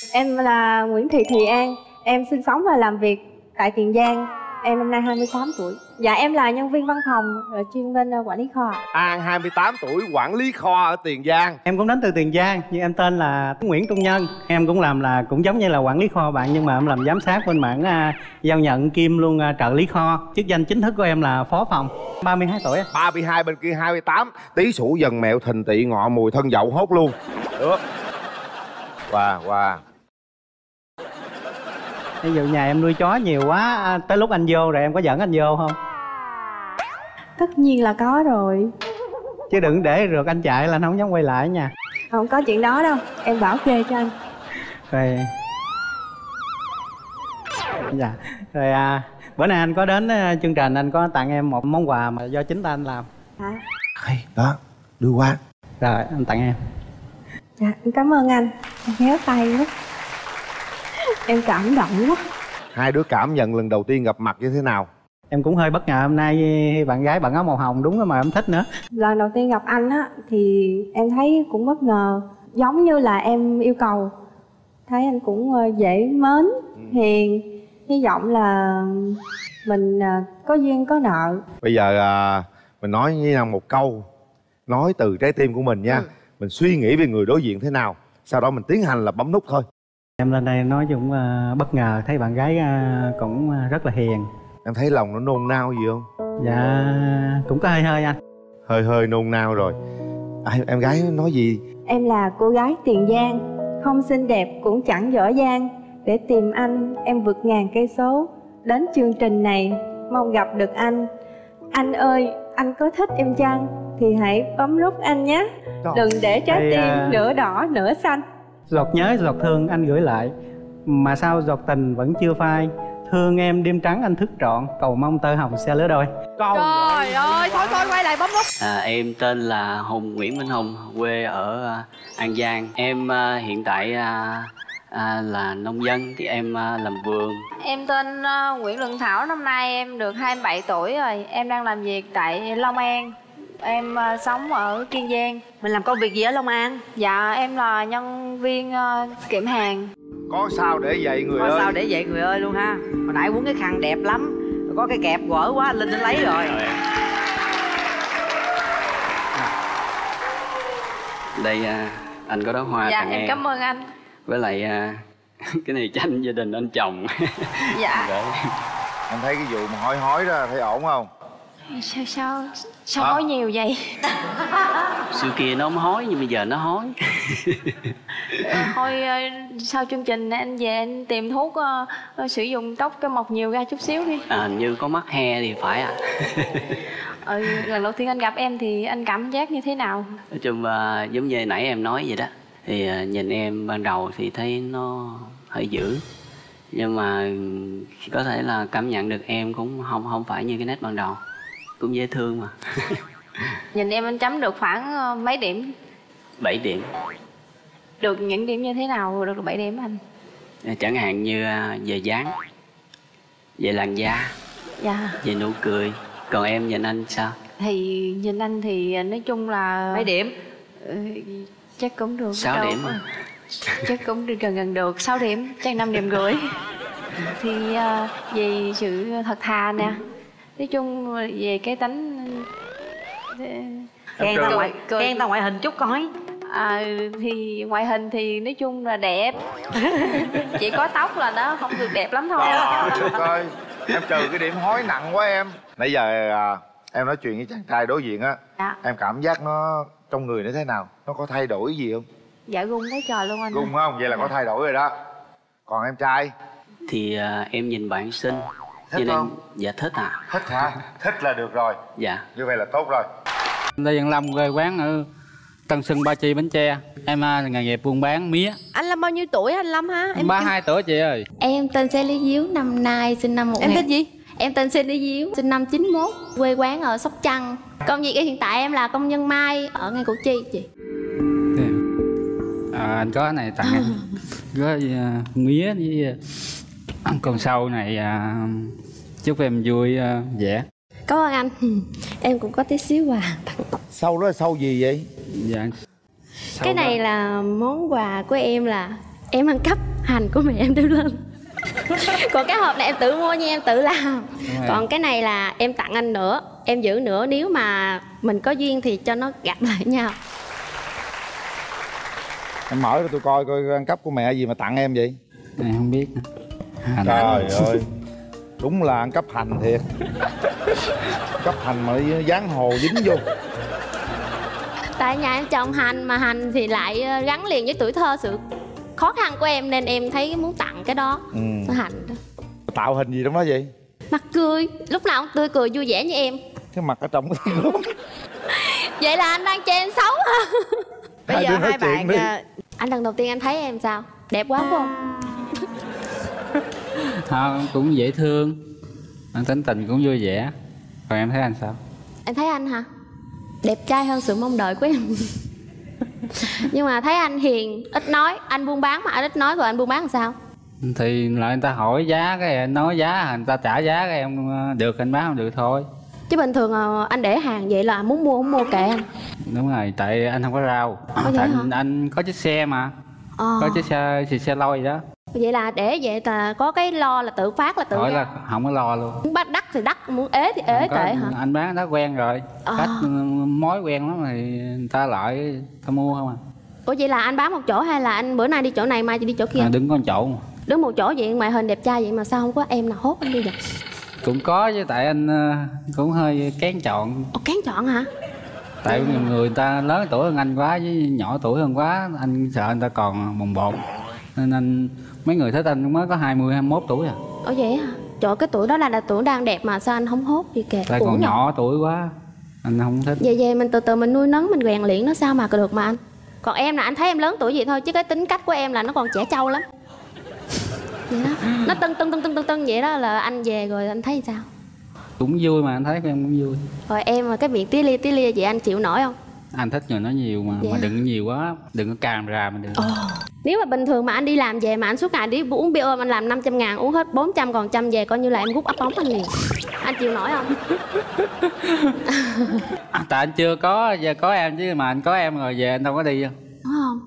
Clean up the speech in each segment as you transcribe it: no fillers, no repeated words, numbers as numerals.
Em là Nguyễn Thị An. Em sinh sống và làm việc tại Tiền Giang. Em năm nay 28 tuổi. Dạ em là nhân viên văn phòng, chuyên bên quản lý kho. An 28 tuổi, quản lý kho ở Tiền Giang. Em cũng đến từ Tiền Giang, nhưng em tên là Nguyễn Trung Nhân. Em cũng làm là cũng giống như là quản lý kho bạn, nhưng mà em làm giám sát bên mảng giao nhận kiêm luôn trợ lý kho. Chức danh chính thức của em là phó phòng. 32 tuổi. 32, bên kia 28. Tí Sửu Dần Mẹo Thìn Tỵ Ngọ Mùi Thân Dậu hốt luôn. Được. Wow. Ví dụ nhà em nuôi chó nhiều quá, tới lúc anh vô rồi em có dẫn anh vô không? Tất nhiên là có rồi. Chứ đừng để rượt anh chạy là anh không dám quay lại nha. Không có chuyện đó đâu, em bảo kê cho anh. Rồi. Dạ. Rồi bữa nay anh có đến chương trình, anh có tặng em một món quà mà do chính tay anh làm. Hả? Hay, đó, đưa qua. Rồi, anh tặng em. Dạ, em cảm ơn anh. Em khéo tay quá. Em cảm động quá. Hai đứa cảm nhận lần đầu tiên gặp mặt như thế nào? Em cũng hơi bất ngờ, hôm nay bạn gái bạn áo màu hồng đúng rồi mà em thích nữa. Lần đầu tiên gặp anh á thì em thấy cũng bất ngờ, giống như là em yêu cầu. Thấy anh cũng dễ mến, hiền. Hy vọng là mình có duyên có nợ. Bây giờ mình nói với nhau một câu, nói từ trái tim của mình nha. Mình suy nghĩ về người đối diện thế nào, sau đó mình tiến hành là bấm nút thôi. Em lên đây nói chung bất ngờ, thấy bạn gái cũng rất là hiền. Em thấy lòng nó nôn nao gì không? Dạ cũng có hơi anh. Hơi nôn nao rồi. Em gái nói gì? Em là cô gái Tiền Giang, không xinh đẹp cũng chẳng giỏi giang. Để tìm anh em vượt ngàn cây số đến chương trình này, mong gặp được anh. Anh ơi, anh có thích em chăng thì hãy bấm nút anh nhé. Đừng để trái tim nửa đỏ nửa xanh. Giọt nhớ giọt thương anh gửi lại, mà sao giọt tình vẫn chưa phai. Thương em đêm trắng anh thức trọn, cầu mong tơ hồng sẽ lứa đôi. Trời ơi, thôi quay lại bấm nút. Em tên là Nguyễn Minh Hùng, quê ở An Giang. Em hiện tại là nông dân, thì em làm vườn. Em tên Nguyễn Lương Thảo, năm nay em được 27 tuổi rồi. Em đang làm việc tại Long An. Em sống ở Kiên Giang. Mình làm công việc gì ở Long An? Dạ em là nhân viên kiệm hàng. Có sao để vậy người ơi. Có sao để vậy người ơi luôn ha. Hồi nãy quấn cái khăn đẹp lắm, có cái kẹp gỡ quá Linh đến lấy rồi. Đây anh có đó hoa dạ tặng em cảm ơn anh. Với lại cái này tranh gia đình anh chồng. Dạ. Em thấy cái vụ mà hói đó thấy ổn không? Sao hói nhiều vậy? Xưa kia nó không hói nhưng bây giờ nó hói. Thôi sau chương trình anh về anh tìm thuốc sử dụng tóc cho mọc nhiều ra chút xíu đi. Hình như có mắc he thì phải Lần đầu tiên anh gặp em thì anh cảm giác như thế nào? Nói chung giống như nãy em nói vậy đó. Thì nhìn em ban đầu thì thấy nó hơi dữ, nhưng mà có thể là cảm nhận được em cũng không phải như cái nét ban đầu, cũng dễ thương mà. Nhìn em anh chấm được khoảng mấy điểm? 7 điểm. Được những điểm như thế nào được 7 điểm anh? Chẳng hạn như về dáng, về làn da, dạ, về nụ cười. Còn em nhìn anh sao? Thì nhìn anh thì nói chung là mấy điểm? Chắc cũng được 6 điểm. Chắc cũng được gần được 6 điểm, chắc 5 điểm rưỡi. Thì về sự thật thà nè, nói chung về cái tính khen ta ngoại hình chút coi. Thì ngoại hình thì nói chung là đẹp. Chỉ có tóc là nó không được đẹp lắm thôi. Được rồi, em trừ cái điểm hói nặng quá em. Nãy giờ em nói chuyện với chàng trai đối diện á, dạ, em cảm giác nó trong người nó thế nào? Nó có thay đổi gì không? Dạ gung quá trời luôn anh. Gung không? Vậy là có thay đổi rồi đó. Còn em trai? Thì em nhìn bạn xinh. Thích không? Dạ thích Thích hả? Thích là được rồi. Dạ. Như vậy là tốt rồi. Lê Văn Lâm quê quán ở Tân Xuân, Ba Chi, Bến Tre. Em nghề nghiệp buôn bán mía. Anh Lâm bao nhiêu tuổi anh Lâm ha? Em 32 tuổi chị ơi. Em tên Xe Lý Diếu, năm nay sinh năm 1000. Em tên gì? Em tên Xe Lý Diếu, sinh năm 91, quê quán ở Sóc Trăng. Công việc hiện tại em là công nhân may ở ngay Củ Chi chị. Anh có cái này tặng em. Có mía với con sâu này, chúc em vui vẻ. Cảm ơn anh. Em cũng có tí xíu quà. Sâu đó là sâu gì vậy? Dạ. Cái này là món quà của em, là em ăn cắp hành của mẹ em đưa lên. Còn cái hộp này em tự mua nha, em tự làm. Còn cái này là em tặng anh nữa, em giữ nữa, nếu mà mình có duyên thì cho nó gặp lại nhau. Em mở cho tôi coi ăn cắp của mẹ gì mà tặng em vậy? Em không biết. Trời ơi, đúng là ăn cắp hành thiệt. Cắp hành mà dán hồ dính vô. Tại nhà em trồng hành, mà hành thì lại gắn liền với tuổi thơ, sự khó khăn của em, nên em thấy muốn tặng cái đó. Cái hành đó. Tạo hình gì trong đó vậy? Mặt cười, lúc nào cũng tươi cười vui vẻ như em. Cái mặt ở trong cái gốm. Vậy là anh đang chê em xấu hả? Bây giờ hai bạn anh lần đầu tiên anh thấy em sao? Đẹp quá phải không? Không, cũng dễ thương, anh tính tình cũng vui vẻ. Còn em thấy anh sao? Em thấy anh hả? Đẹp trai hơn sự mong đợi của em. Nhưng mà thấy anh hiền, ít nói. Anh buôn bán mà anh ít nói, rồi anh buôn bán làm sao? Thì lại người ta hỏi giá, cái anh nói giá, người ta trả giá, cái em được anh bán không được thôi. Chứ bình thường anh để hàng vậy là muốn mua không mua kệ anh. Đúng rồi, tại anh không có rau. Tại anh có chiếc xe mà. Có chiếc xe lôi đó. Vậy là để vậy là có cái lo là tự phát, là tự hỏi là không có lo luôn. Muốn bắt đắt thì đắt, muốn ế thì ế kệ hả? Anh bán đã quen rồi. Khách mối quen lắm thì người ta lại ta mua không à. Ủa vậy là anh bán một chỗ hay là anh bữa nay đi chỗ này mai đi chỗ kia? Đứng có một chỗ mà. Đứng một chỗ vậy, ngoại hình đẹp trai vậy mà sao không có em nào hốt anh đi vậy? Cũng có chứ, tại anh cũng hơi kén chọn. Ồ, kén chọn hả? Tại người ta lớn tuổi hơn anh quá với nhỏ tuổi hơn quá, anh sợ người ta còn bồng bột. Nên anh mấy người thích anh mới có 20, 21 tuổi à. Ồ vậy hả? Trời, cái tuổi đó là tuổi đang đẹp mà sao anh không hốt gì kìa? Tại còn nhỏ tuổi quá, anh không thích. Về mình từ từ mình nuôi nấng, mình rèn luyện nó sao mà được mà anh. Còn em là anh thấy em lớn tuổi vậy thôi, chứ cái tính cách của em là nó còn trẻ trâu lắm. Vậy đó, nó tưng vậy đó, là anh về rồi anh thấy sao? Cũng vui mà, anh thấy em cũng vui. Rồi em mà cái miệng tí lia vậy anh chịu nổi không? Anh thích người nói nhiều mà đừng nhiều quá, đừng có càm ràm mình đừng. Nếu mà bình thường mà anh đi làm về mà anh suốt ngày đi uống bia ôm, anh làm 500 ngàn uống hết 400 còn 100 về, coi như là em rút ấp ống anh liền. Anh chịu nổi không? Tại anh chưa có, giờ có em chứ, mà anh có em rồi về anh đâu có đi đâu. Đúng không?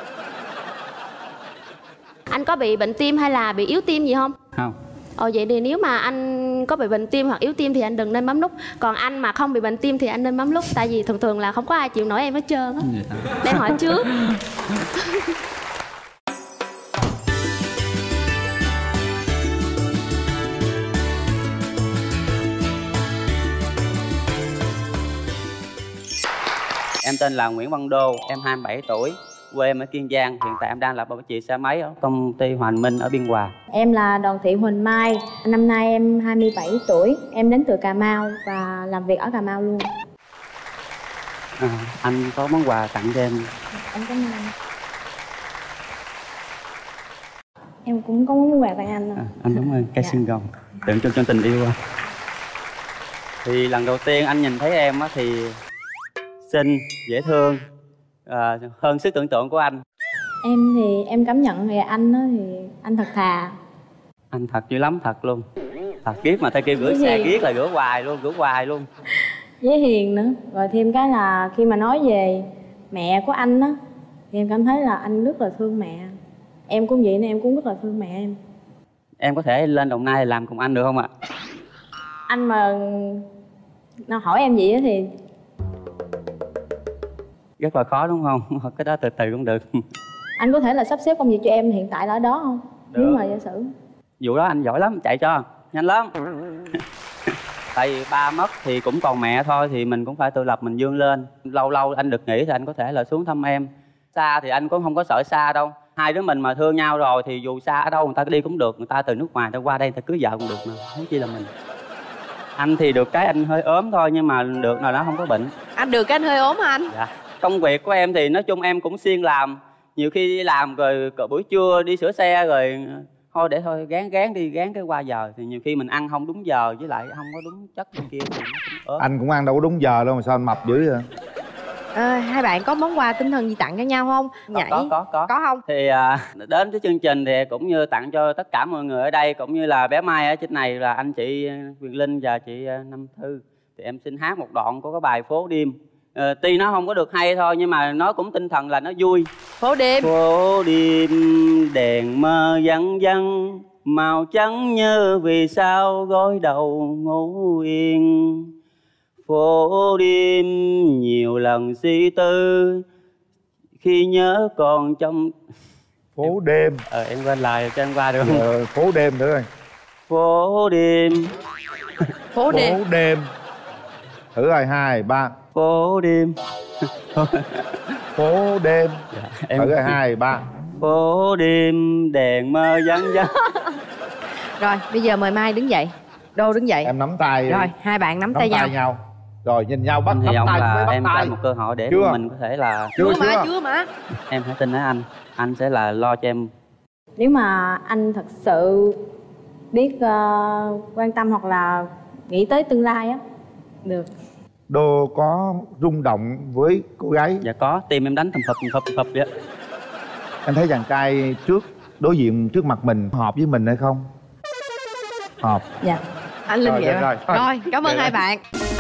Anh có bị bệnh tim hay là bị yếu tim gì không? Không. Vậy thì nếu mà anh có bị bệnh tim hoặc yếu tim thì anh đừng nên bấm nút. Còn anh mà không bị bệnh tim thì anh nên bấm nút. Tại vì thường là không có ai chịu nổi em hết trơn á. Để hỏi trước. Em tên là Nguyễn Văn Đô, em 27 tuổi, quê em ở Kiên Giang. Hiện tại em đang là bảo trì xe máy ở công ty Hoàng Minh ở Biên Hòa. Em là Đoàn Thị Huỳnh Mai, năm nay em 27 tuổi, em đến từ Cà Mau và làm việc ở Cà Mau luôn. Anh có món quà tặng cho em. Em cảm ơn. Em cũng có món quà tặng anh. Anh cảm ơn cây xương rồng, tượng trưng cho tình yêu. Thì lần đầu tiên anh nhìn thấy em á thì xinh, dễ thương, hơn sức tưởng tượng của anh. Em thì em cảm nhận về anh đó thì anh thật thà. Anh thật dữ lắm, thật luôn. Thật kiếp mà, tay kia rửa xe kiết là rửa hoài luôn. Với hiền nữa. Rồi thêm cái là khi mà nói về mẹ của anh á thì em cảm thấy là anh rất là thương mẹ. Em cũng vậy nên em cũng rất là thương mẹ em. Em có thể lên Đồng Nai làm cùng anh được không ạ? Anh mà nó hỏi em gì á thì rất là khó đúng không? Cái đó từ từ cũng được. Anh có thể là sắp xếp công việc cho em hiện tại là ở đó không? Được. Nếu mà giả sử vụ đó anh giỏi lắm, chạy cho nhanh lắm. Tại vì ba mất thì cũng còn mẹ thôi, thì mình cũng phải tự lập mình vươn lên. Lâu lâu anh được nghỉ thì anh có thể là xuống thăm em. Xa thì anh cũng không có sợ xa đâu. Hai đứa mình mà thương nhau rồi thì dù xa ở đâu người ta đi cũng được. Người ta từ nước ngoài người ta qua đây người ta cưới vợ cũng được mà, không chi là mình. Anh thì được cái anh hơi ốm thôi, nhưng mà được nào đó không có bệnh. Anh được cái anh hơi ốm hả anh? Dạ. Công việc của em thì nói chung em cũng siêng làm. Nhiều khi đi làm rồi buổi trưa đi sửa xe rồi thôi để thôi gán đi, gán cái qua giờ. Thì nhiều khi mình ăn không đúng giờ, với lại không có đúng chất bên kia thì nó cũng ốm. Anh cũng ăn đâu có đúng giờ đâu mà sao anh mập dữ vậy? Hai bạn có món quà tinh thần gì tặng cho nhau không? Có không? Thì đến cái chương trình thì cũng như tặng cho tất cả mọi người ở đây, cũng như là bé Mai ở trên này là anh chị Quyền Linh và chị Nam Thư. Thì em xin hát một đoạn của cái bài Phố Đêm Tuy nó không có được hay thôi nhưng mà nó cũng tinh thần là nó vui. Phố đêm. Phố đêm đèn mơ văng văng, màu trắng như vì sao gối đầu ngủ yên. Phố đêm nhiều lần suy tư khi nhớ còn trong. Phố đêm. Em quên lời cho em qua được không? Phố đêm nữa rồi. Phố đêm. Phố đêm. Phố đêm. Thử rồi, 2, 3. Phố đêm. Phố đêm. Em... Thử rồi, 2, 3. Phố đêm đèn mơ vắng vắng. Rồi bây giờ mời Mai đứng dậy. Đô đứng dậy. Em nắm tay. Rồi hai bạn nắm tay nhau. Rồi nhìn nhau bắt Hy nắm vọng tay là bắt em tay. có một cơ hội để Chưa? mình có thể là Chưa mà. Em hãy tin ở anh sẽ là lo cho em. Nếu mà anh thật sự biết quan tâm hoặc là nghĩ tới tương lai á, được. Đô có rung động với cô gái? Dạ có, tim em đánh thầm phập vậy. Anh thấy chàng trai đối diện trước mặt mình hợp với mình hay không? Hợp. Dạ. Anh Linh vậy rồi. Rồi cảm ơn hai bạn.